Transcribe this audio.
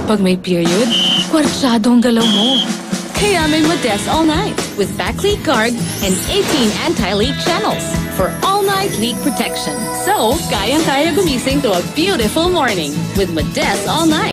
Pag may period, kwartsadong galaw mo. Kaya may Modest All Night with backleak guard and 18 anti-leak channels for all-night leak protection. So, kayang-kaya gumising to a beautiful morning with Modest All Night.